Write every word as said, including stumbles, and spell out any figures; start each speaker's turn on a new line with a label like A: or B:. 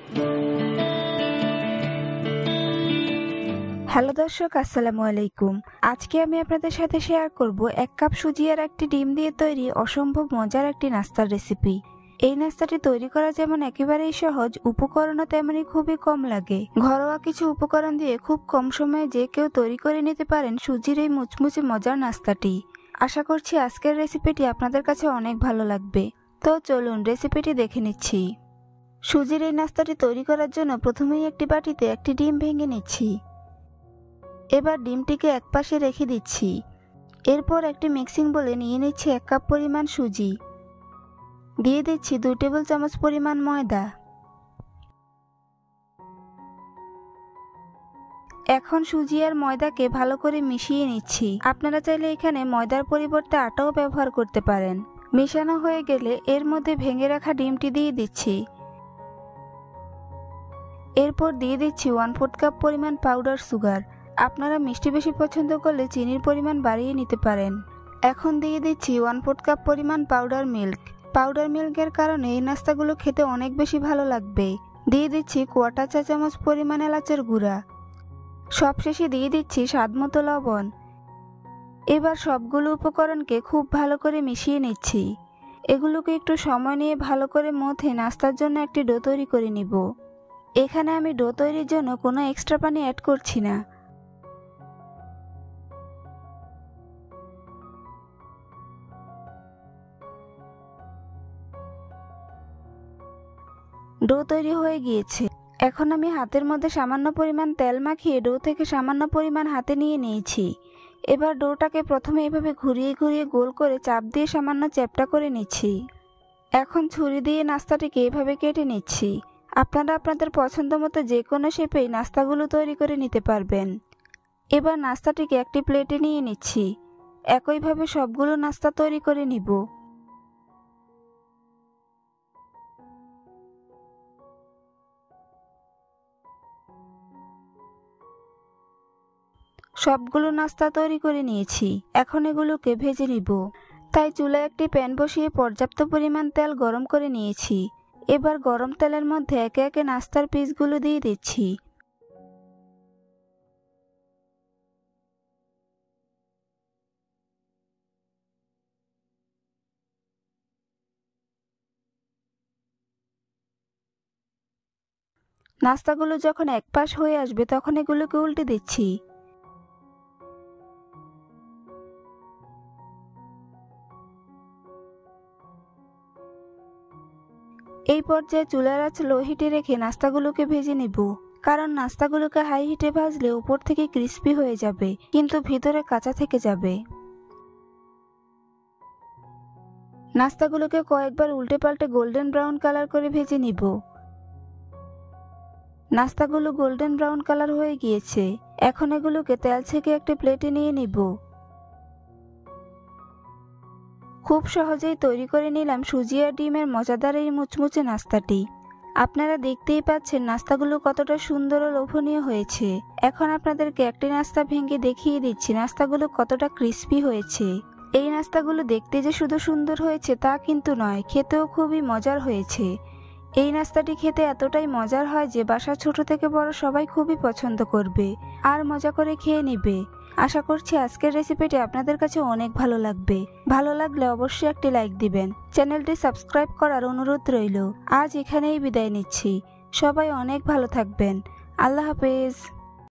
A: Hello দর্শক, আসসালামু আলাইকুম। আজকে আমি আপনাদের সাথে শেয়ার করব এক কাপ সুজি আর একটি ডিম দিয়ে তৈরি অসম্ভব মজার একটি নাস্তার রেসিপি। এই নাস্তাটি তৈরি করা যেমন একেবারেই সহজ, উপকরণও তেমনি খুবই কম লাগে। ঘরোয়া কিছু উপকরণ দিয়ে খুব কম সময়ে যে কেউ তৈরি করে নিতে পারেন সুজির এই মুচমুচে মজার নাস্তাটি। আশা করছি আজকের রেসিপিটি আপনাদের কাছে অনেক ভালো লাগবে। তো চলুন রেসিপিটি দেখে নিচ্ছি। সুজির এই নাস্তাটি তৈরি করার জন্য প্রথমেই একটি বাটিতে একটি ডিম ভেঙে নিচ্ছি। এবার ডিমটিকে একপাশে রেখে দিচ্ছি। এরপর একটি মিক্সিং বলে নিয়ে নিচ্ছি এক কাপ পরিমাণ সুজি, দিয়ে দিচ্ছি দুই টেবিল চামচ পরিমাণ ময়দা। এখন সুজি আর ময়দাকে ভালো করে মিশিয়ে নিচ্ছি। আপনারা চাইলে এখানে ময়দার পরিবর্তে আটাও ব্যবহার করতে পারেন। মেশানো হয়ে গেলে এর মধ্যে ভেঙে রাখা ডিমটি দিয়ে দিচ্ছি। এরপর দিয়ে দিচ্ছি ওয়ান ফোর্থ কাপ পরিমাণ পাউডার সুগার। আপনারা মিষ্টি বেশি পছন্দ করলে চিনির পরিমাণ বাড়িয়ে নিতে পারেন। এখন দিয়ে দিচ্ছি ওয়ান ফোর্থ কাপ পরিমাণ পাউডার মিল্ক। পাউডার মিল্কের কারণে এই নাস্তাগুলো খেতে অনেক বেশি ভালো লাগবে। দিয়ে দিচ্ছি কোয়ার্টার চা চামচ পরিমাণ এলাচের গুঁড়া। সবশেষে দিয়ে দিচ্ছি স্বাদমতো লবণ। এবার সবগুলো উপকরণকে খুব ভালো করে মিশিয়ে নিচ্ছি। এগুলোকে একটু সময় নিয়ে ভালো করে মথে নাস্তার জন্য একটি ডো তৈরি করে নিব। এখানে আমি ডো তৈরির জন্য কোনো এক্সট্রা পানি অ্যাড করছি না। ডো তৈরি হয়ে গিয়েছে। এখন আমি হাতের মধ্যে সামান্য পরিমাণ তেল মাখিয়ে ডো থেকে সামান্য পরিমাণ হাতে নিয়ে নিয়েছি। এবার ডোটাকে প্রথমে এভাবে ঘুরিয়ে ঘুরিয়ে গোল করে চাপ দিয়ে সামান্য চ্যাপ্টা করে নিচ্ছি। এখন ছুরি দিয়ে নাস্তাটিকে এভাবে কেটে নিচ্ছি। আপনারা আপনাদের পছন্দ মতো যে কোনো শেপেই নাস্তাগুলো তৈরি করে নিতে পারবেন। এবার নাস্তাটিকে একটি প্লেটে নিয়ে নিচ্ছি। একইভাবে সবগুলো নাস্তা তৈরি করে নিব। সবগুলো নাস্তা তৈরি করে নিয়েছি। এখন এগুলোকে ভেজে নিব। তাই চুলায় একটি প্যান বসিয়ে পর্যাপ্ত পরিমাণ তেল গরম করে নিয়েছি। এবার গরম তেলের মধ্যে একে একে নাস্তার পিসগুলো দিয়ে দিচ্ছি। নাস্তাগুলো যখন এক পাশ হয়ে আসবে তখন এগুলোকে উল্টে দিচ্ছি। এই পর্যায়ে চুলার আঁচ লো হিটে রেখে নাস্তাগুলোকে ভেজে নিব। কারণ নাস্তাগুলোকে হাই হিটে ভাজলে উপর থেকে ক্রিস্পি হয়ে যাবে, কিন্তু ভিতরে কাঁচা থেকে যাবে। নাস্তাগুলোকে কয়েকবার উল্টে পাল্টে গোল্ডেন ব্রাউন কালার করে ভেজে নিব। নাস্তাগুলো গোল্ডেন ব্রাউন কালার হয়ে গিয়েছে। এখন এগুলোকে তেল ছেঁকে একটি প্লেটে নিয়ে নিব। খুব সহজেই তৈরি করে নিলাম সুজি আর ডিমের মজাদার এই মুচমুচে নাস্তাটি। আপনারা দেখতেই পাচ্ছেন নাস্তাগুলো কতটা সুন্দর ও লোভনীয় হয়েছে। এখন আপনাদেরকে একটি নাস্তা ভেঙে দেখিয়ে দিচ্ছি নাস্তাগুলো কতটা ক্রিস্পি হয়েছে। এই নাস্তাগুলো দেখতে যে শুধু সুন্দর হয়েছে তা কিন্তু নয়, খেতেও খুবই মজার হয়েছে। এই নাস্তাটি খেতে এতটাই মজার হয় যে বাসার ছোট থেকে বড় সবাই খুবই পছন্দ করবে আর মজা করে খেয়ে নেবে। আশা করছি আজকের রেসিপিটি আপনাদের কাছে অনেক ভালো লাগবে। ভালো লাগলে অবশ্যই একটি লাইক দিবেন। চ্যানেলটি সাবস্ক্রাইব করার অনুরোধ রইল। আজ এখানেই বিদায় নিচ্ছি। সবাই অনেক ভালো থাকবেন। আল্লাহ হাফেজ।